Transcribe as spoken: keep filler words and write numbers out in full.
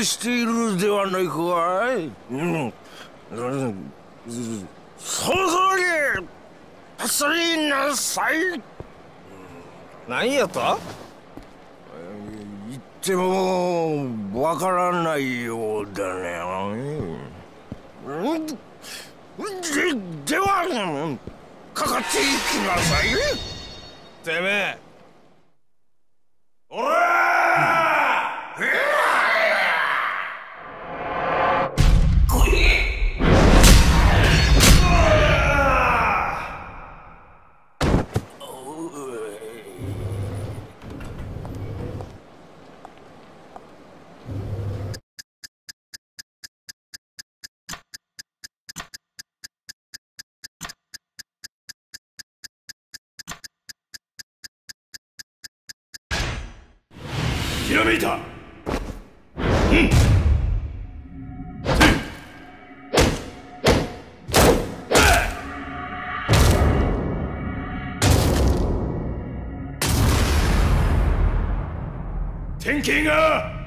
しているではないかい。うん、うん、そろそろに走りなさい。何やと言ってもわからないようだね。うんで、ではかかっていきなさい。てめえおらー、こいひらめいた。うん天気が